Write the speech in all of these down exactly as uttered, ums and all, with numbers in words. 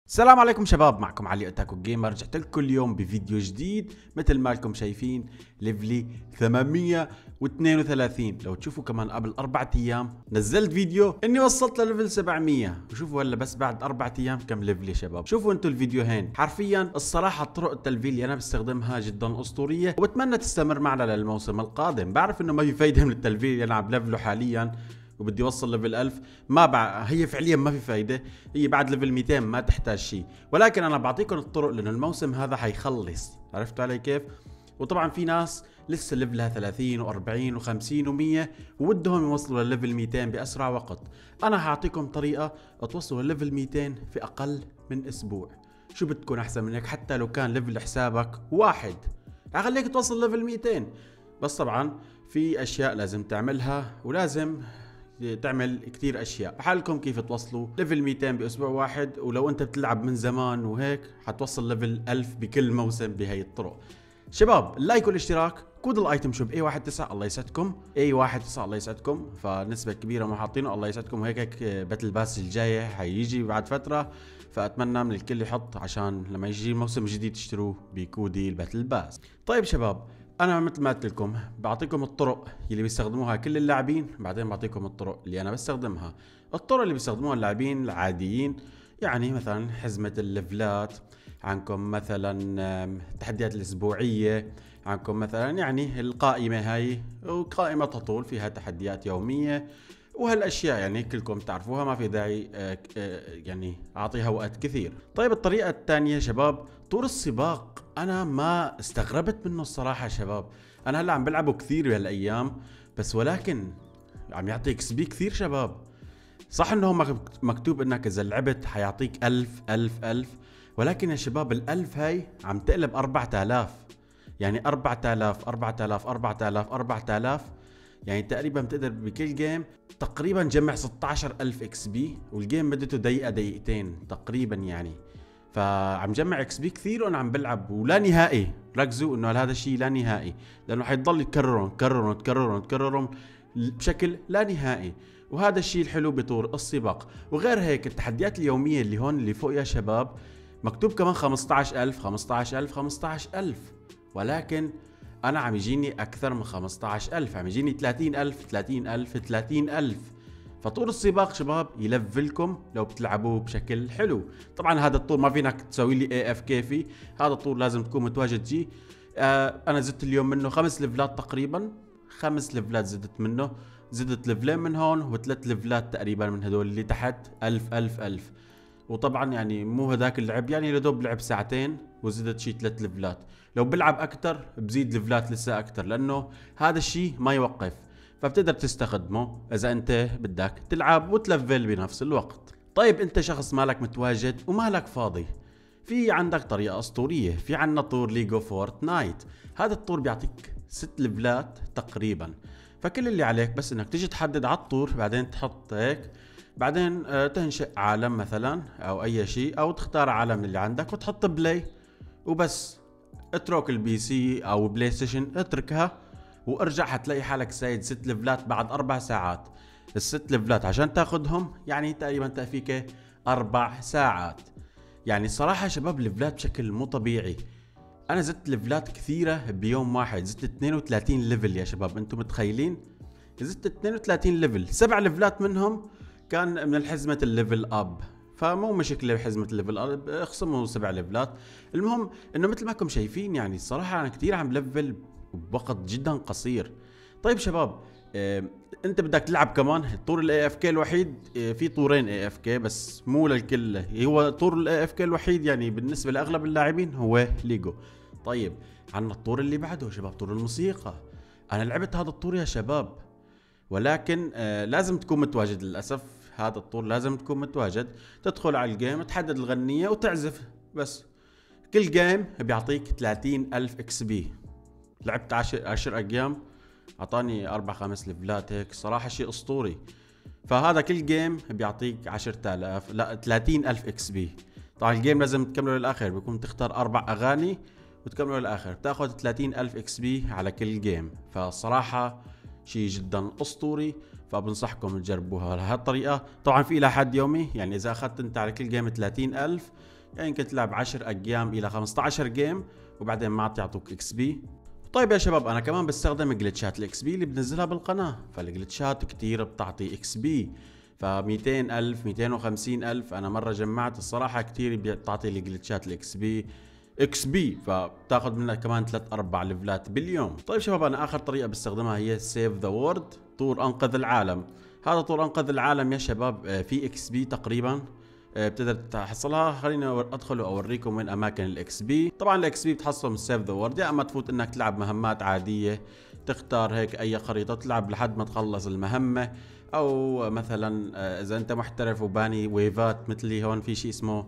السلام عليكم شباب، معكم علي اوتاكو جيمر. رجعت لكم اليوم بفيديو جديد مثل ما لكم شايفين. ليفلي ثمانمية واثنين وثلاثين. لو تشوفوا كمان قبل أربعة أيام نزلت فيديو إني وصلت لليفل سبعمية، وشوفوا هلا بس بعد أربعة أيام كم ليفلي شباب. شوفوا أنتم الفيديوهين، حرفيا الصراحة طرق التلفيل اللي أنا بستخدمها جدا أسطورية، وبتمنى تستمر معنا للموسم القادم. بعرف إنه ما في فايدة من التلفيل اللي أنا عم ليفله حاليا وبدي اوصل ليفل ألف. ما بع... هي فعليا ما في فايده، هي بعد ليفل مئتين ما تحتاج شيء، ولكن انا بعطيكم الطرق لانه الموسم هذا حيخلص. عرفتوا علي كيف؟ وطبعا في ناس لسه ليفلها ثلاثين و40 و50 و100 وودهم يوصلوا لليفل مئتين باسرع وقت. انا حاعطيكم طريقه توصلوا لليفل مئتين في اقل من اسبوع. شو بتكون احسن من هيك؟ حتى لو كان ليفل حسابك واحد اخليك توصل ليفل مئتين. بس طبعا في اشياء لازم تعملها، ولازم تعمل كتير اشياء. بحالكم كيف توصلوا ليفل مئتين باسبوع واحد، ولو انت بتلعب من زمان وهيك حتوصل ليفل ألف بكل موسم بهي الطرق. شباب اللايك والاشتراك، كود الايتم شوب إيه واحد تسعة الله يسعدكم، إيه واحد تسعة الله يسعدكم. فنسبة كبيرة ما حاطينه، الله يسعدكم. وهيك هيك باتل باس الجاية حيجي بعد فترة، فاتمنى من الكل يحط عشان لما يجي الموسم الجديد تشتروه بكودي الباتل باس. طيب شباب، انا مثل ما قلت لكم بعطيكم الطرق اللي بيستخدموها كل اللاعبين، بعدين بعطيكم الطرق اللي انا بستخدمها. الطرق اللي بيستخدموها اللاعبين العاديين، يعني مثلا حزمة الليفلات، عندكم مثلا التحديات الاسبوعية، عندكم مثلا يعني القائمة هاي، وقائمة تطول فيها تحديات يومية وهالاشياء، يعني كلكم تعرفوها، ما في داعي يعني اعطيها وقت كثير. طيب الطريقة الثانية شباب، طور السباق. انا ما استغربت منه الصراحة شباب. انا هلا عم بلعبه كثير بهالايام، بس ولكن عم يعطي اكس بي كثير شباب. صح انه مكتوب انك اذا لعبت حيعطيك ألف ألف ألف، ولكن يا شباب الألف هاي عم تقلب أربعة آلاف. يعني أربعة آلاف أربعة آلاف أربعة آلاف أربعة آلاف، يعني تقريبا بتقدر بكل جيم تقريبا جمع ستة عشر ألف اكس بي، والجيم مدته دقيقة دقيقتين تقريبا يعني. فعم جمع اكس بي كثير وانا عم بلعب ولا نهائي. ركزوا انه هذا الشيء لا نهائي، لانه حيضل يتكررون تكررون تكررون تكررون بشكل لا نهائي. وهذا الشيء الحلو بطور السباق. وغير هيك التحديات اليومية اللي هون اللي فوق يا شباب مكتوب كمان خمسة عشر ألف خمسة عشر ألف خمسة عشر ألف، ولكن انا عم يجيني اكثر من خمسة عشر ألف، عم يجيني ثلاثين ألف ثلاثين ألف ثلاثين ألف. فطور السباق شباب يلفلكم لو بتلعبوه بشكل حلو. طبعا هذا الطور ما فينك تسوي لي اي اف كيفي، هذا الطور لازم تكون متواجد فيه. آه انا زدت اليوم منه خمس ليفلات تقريبا، خمس ليفلات زدت منه، زدت ليفلين من هون وثلاث ليفلات تقريبا من هدول اللي تحت. ألف ألف ألف. وطبعا يعني مو هذاك اللعب، يعني لدوب لعب ساعتين وزدت شي ثلاث ليفلات. لو بلعب اكثر بزيد ليفلات لسه اكثر، لانه هذا الشيء ما يوقف، فبتقدر تستخدمه اذا انت بدك تلعب وتلفل بنفس الوقت. طيب انت شخص مالك متواجد ومالك فاضي، في عندك طريقة اسطورية. في عنا طور ليجو فورتنايت. هذا الطور بيعطيك ست ليفلات تقريبا. فكل اللي عليك بس انك تيجي تحدد على الطور، بعدين تحط هيك، بعدين تنشئ عالم مثلا او اي شيء، او تختار عالم اللي عندك وتحط بلاي وبس. اترك البي سي او بلاي ستيشن، اتركها وارجع حتلاقي حالك سايد ست ليفلات بعد اربع ساعات. الست ليفلات عشان تاخذهم يعني تقريبا تأفيك اربع ساعات. يعني صراحة شباب ليفلات بشكل مو طبيعي. انا زدت ليفلات كثيرة بيوم واحد، زدت اثنين وثلاثين ليفل يا شباب. انتم متخيلين؟ زدت اثنين وثلاثين ليفل، سبع ليفلات منهم كان من الحزمة الليفل اب، فمو مشكلة بحزمة الليفل اب، اخصموا سبع ليفلات. المهم انه مثل ما انكم شايفين، يعني الصراحة انا كثير عم ليفل بوقت جدا قصير. طيب شباب، اه انت بدك تلعب كمان طور الاي اف كي الوحيد. اه في طورين اي اف كي بس مو للكل، هو طور الاي اف كي الوحيد يعني بالنسبة لاغلب اللاعبين هو ليجو. طيب عنا الطور اللي بعده شباب، طور الموسيقى. انا لعبت هذا الطور يا شباب، ولكن آه لازم تكون متواجد. للأسف هذا الطور لازم تكون متواجد. تدخل على الجيم، تحدد الغنية وتعزف بس. كل جيم بيعطيك ثلاثين ألف اكس بي. لعبت عشر, عشر أيام أعطاني أربع خمس ليفلات هيك، صراحة شيء أسطوري. فهذا كل جيم بيعطيك عشرة آلاف، لا ثلاثين ألف اكس بي. طبعا الجيم لازم تكمله للآخر، بيكون تختار أربع أغاني وتكمله للآخر، بتاخذ ثلاثين ألف اكس بي على كل جيم. فصراحة شيء جدا اسطوري، فبنصحكم تجربوها بهالطريقه. طبعا في الى حد يومي، يعني اذا اخذت انت على كل جيم ثلاثين ألف يعني يمكن تلعب عشر ايام الى خمسة عشر جيم وبعدين ما عاد يعطوك اكس بي. طيب يا شباب انا كمان بستخدم جلتشات الاكس بي اللي بنزلها بالقناه، فالجلتشات كتير بتعطي اكس بي، ف مئتين ألف مئتين وخمسين ألف انا مره جمعت الصراحه كتير بتعطي الجلتشات الاكس بي اكس بي، فبتاخذ منها كمان ثلاث اربع ليفلات باليوم. طيب شباب انا اخر طريقه بستخدمها هي سيف ذا وورد، طور انقذ العالم. هذا طور انقذ العالم يا شباب في اكس بي تقريبا بتقدر تحصلها. خليني ادخل واوريكم وين اماكن الاكس بي. طبعا الاكس بي بتحصله من سيف ذا وورد، يا اما تفوت انك تلعب مهمات عاديه، تختار هيك اي خريطه تلعب لحد ما تخلص المهمه، او مثلا اذا انت محترف وباني ويفات مثلي هون في شيء اسمه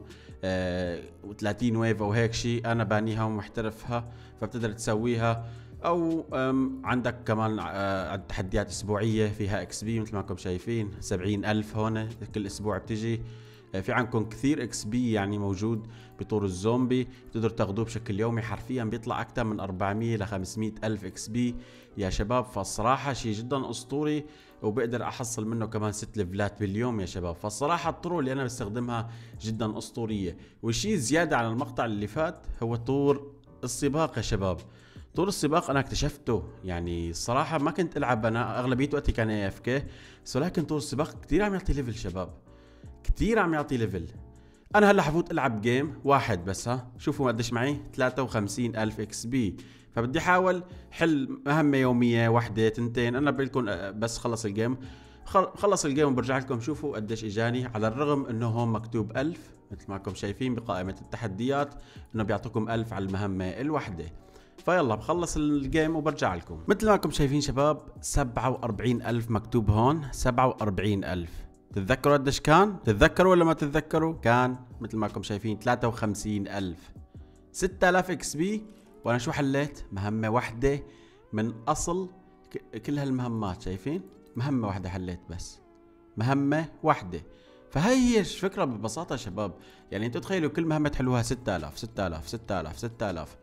ثلاثين ويف او هيك شيء، انا بانيها ومحترفها فبتقدر تسويها. او عندك كمان تحديات اسبوعيه فيها اكس بي مثل ما انكم شايفين سبعين ألف هون كل اسبوع بتجي. في عندكم كثير اكس بي يعني موجود بطور الزومبي، بتقدروا تاخذوه بشكل يومي، حرفيا بيطلع اكثر من أربعمية ل خمسمية الف اكس بي يا شباب. فالصراحه شيء جدا اسطوري، وبقدر احصل منه كمان ست ليفلات باليوم يا شباب. فالصراحه الطرق اللي انا بستخدمها جدا اسطوريه. والشيء زياده على المقطع اللي فات هو طور السباق يا شباب. طور السباق انا اكتشفته، يعني الصراحه ما كنت العب، انا اغلبيه وقتي كان اي اف كي، بس ولكن طور السباق كثير عم يعطي ليفل شباب، كثير عم يعطي ليفل. انا هلا حفوت العب جيم واحد بس، ها شوفوا قديش معي ثلاثة وخمسين ألف اكس بي. فبدي احاول حل مهمه يوميه واحده تنتين، انا بقول لكم بس خلص الجيم خلص الجيم وبرجع لكم شوفوا قديش اجاني، على الرغم انه هون مكتوب ألف مثل ما انكم شايفين بقائمه التحديات انه بيعطوكم ألف على المهمه الواحده. فيلا بخلص الجيم وبرجع لكم. مثل ما انكم شايفين شباب سبعة وأربعين ألف مكتوب هون، سبعة وأربعين ألف. تتذكروا قديش كان؟ تتذكروا ولا ما تتذكروا؟ كان مثل ما انكم شايفين ثلاثة وخمسين ألف، ستة آلاف اكس بي. وانا شو حليت؟ مهمة واحدة من اصل كل هالمهمات، شايفين؟ مهمة واحدة حليت، بس مهمة واحدة. فهي هي الفكرة ببساطة شباب، يعني انتوا تخيلوا كل مهمة تحلوها ستة آلاف ستة آلاف ستة آلاف ستة آلاف.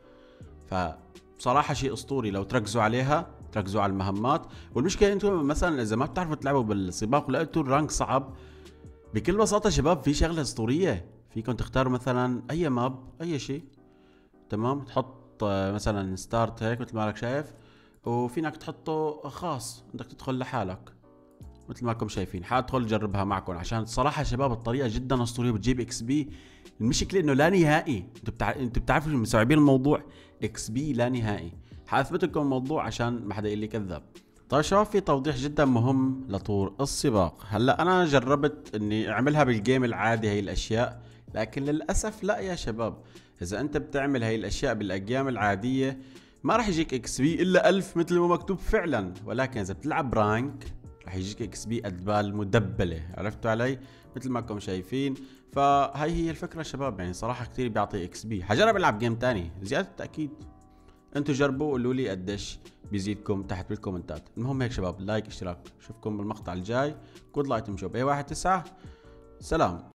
فبصراحة شيء اسطوري لو تركزوا عليها، تركزوا على المهمات. والمشكلة انتم مثلا اذا ما بتعرفوا تلعبوا بالسباق ولقيتوا الرانك صعب، بكل بساطة شباب في شغلة اسطورية، فيكم تختاروا مثلا اي ماب اي شيء، تمام، تحط مثلا ستارت هيك مثل ما لك شايف، وفينك تحطه خاص بدك تدخل لحالك مثل ما انكم شايفين. حادخل جربها معكم عشان الصراحة شباب الطريقة جدا اسطورية بتجيب اكس بي. المشكلة انه لا نهائي، انتوا بتع... انتوا بتعرفوا مستوعبين الموضوع، اكس بي لا نهائي. حاثبت لكم الموضوع عشان ما حدا يقول لي كذاب. طيب شباب في توضيح جدا مهم لطور السباق. هلا انا جربت اني اعملها بالجيم العادي هي الاشياء، لكن للاسف لا يا شباب، اذا انت بتعمل هي الاشياء بالايام العادية ما راح يجيك اكس بي الا ألف مثل ما مكتوب فعلا، ولكن اذا بتلعب رانك راح يجيك اكس بي ادبال مدبلة، عرفتوا علي؟ مثل ما انكم شايفين. فهي هي الفكرة شباب، يعني صراحة كثير بيعطي اكس بي. حجرب العب جيم تاني زيادة التأكيد، انتوا جربوا قولوا لي قديش بيزيدكم تحت بالكومنتات. المهم هيك شباب، لايك اشتراك، اشوفكم بالمقطع الجاي. كود لايت مشوب اي واحد تسعة. سلام.